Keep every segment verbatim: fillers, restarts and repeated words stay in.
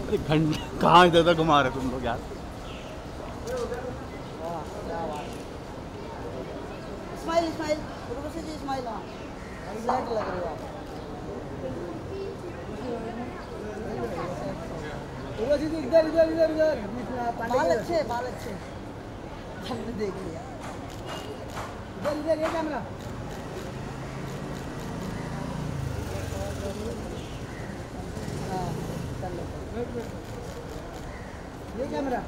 घंटे कहाँ इधर उधर घुमा रहे तुम लोग यार। Smile smile Urvashi ji smile. हाँ फ्लैट लग रही है आप। उर्वशी जी इधर इधर इधर इधर बाल अच्छे बाल अच्छे हमने देख लिया। इधर इधर ये कैमरा हाँ कर लो ये camera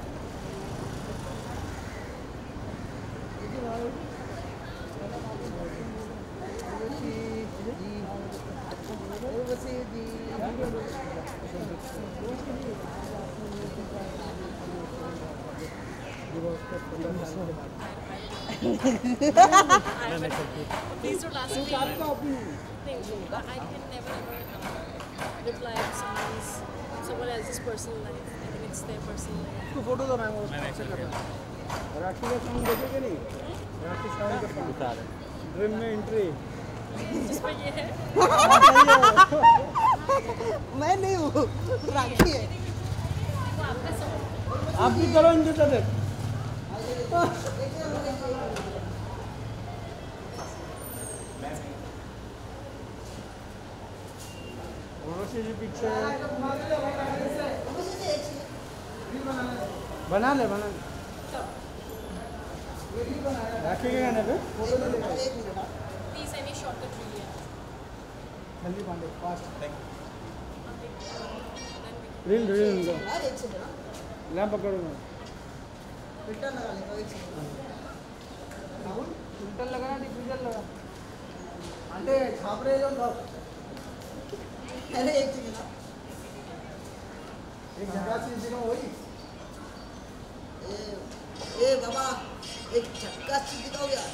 Please don't ask me. Thank you. But I can never ever reply to someone's someone else's personal life. I think it's their personal life. तो फोटो दो मैम वो कैप्चर करना। राखी का साउंड देखेंगे नहीं? राखी साउंड का साउंड बता रहे। ड्रीम में एंट्री। जिसमें ये है। मैं नहीं हूँ राखी है। आप भी करो इनके साथ। उर्वशी जी पीछे बना ले बना ले राखी के गाने पे Please any shortcut really. जल्दी पांडे फास्ट रील रील उनको लैंप पकड़ो मैं फिल्टर लगा ले एक सेकंड राहुल फिल्टर लगाना डिफ्यूजर लगा आंटे छाप रहे जो लोग अरे एक सेकंड एक जगह से जगह वही ए ए बाबा एक झटका चीज दिखाओ यार